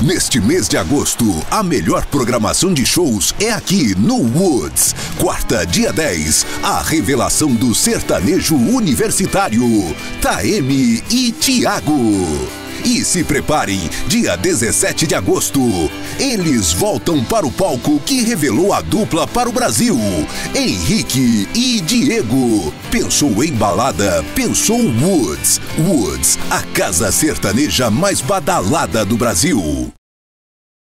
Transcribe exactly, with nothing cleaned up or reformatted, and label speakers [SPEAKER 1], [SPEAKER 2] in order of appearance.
[SPEAKER 1] Neste mês de agosto, a melhor programação de shows é aqui no Woods. Quarta, dia dez, a revelação do sertanejo universitário, Taeme e Thiago. E se preparem, dia dezessete de agosto, eles voltam para o palco que revelou a dupla para o Brasil, Henrique e Diego. Pensou em balada? Pensou Woods. Woods, a casa sertaneja mais badalada do Brasil.